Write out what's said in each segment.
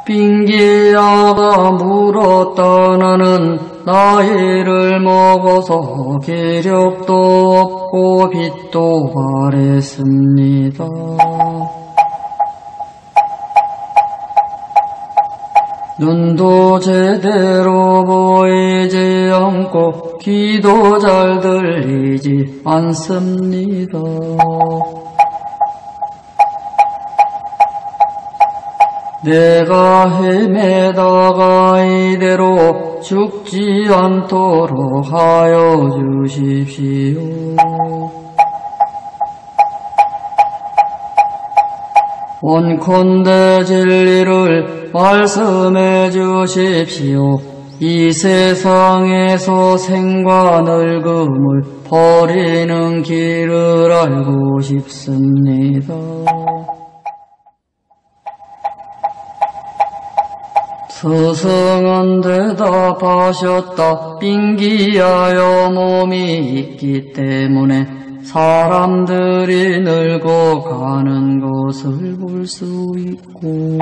빙기야가 물었다. 나는 나이를 먹어서 기력도 없고 빛도 바랬습니다. 눈도 제대로 보이지 않고 귀도 잘 들리지 않습니다. 내가 헤매다가 이대로 죽지 않도록 하여 주십시오. 원컨대 진리를 말씀해 주십시오. 이 세상에서 생과 늙음을 버리는 길을 알고 싶습니다. 스승은 대답하셨다. 빙기하여 몸이 있기 때문에 사람들이 늙어가는 것을 볼 수 있고,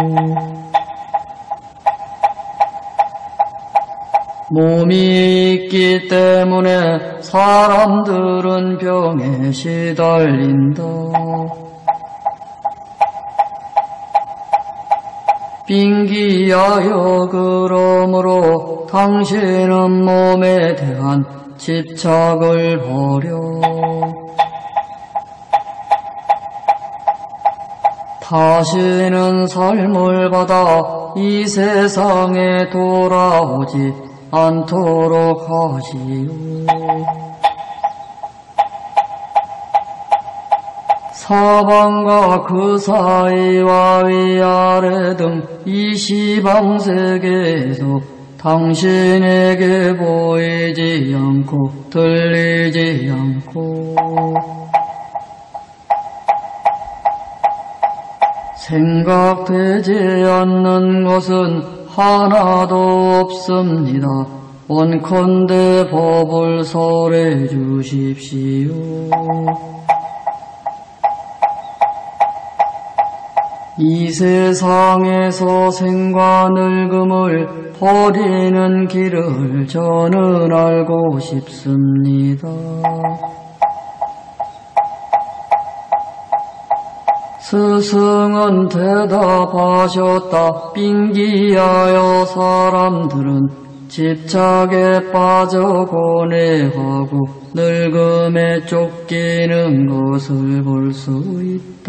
몸이 있기 때문에 사람들은 병에 시달린다. 빙기하여 그러므로 당신은 몸에 대한 집착을 버려 다시는 삶을 받아 이 세상에 돌아오지 않도록 하지요. 사방과 그 사이와 위아래 등 이 시방세계에서 당신에게 보이지 않고 들리지 않고 생각되지 않는 것은 하나도 없습니다. 원컨대 법을 설해 주십시오. 이 세상에서 생과 늙음을 버리는 길을 저는 알고 싶습니다. 스승은 대답하셨다. 빙기하여 사람들은 집착에 빠져 고뇌하고 늙음에 쫓기는 것을 볼 수 있다.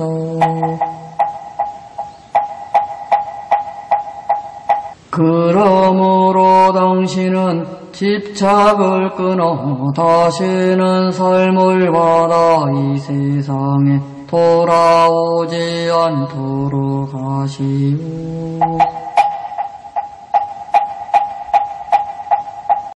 그러므로 당신은 집착을 끊어 다시는 삶을 받아 이 세상에 돌아오지 않도록 하시오.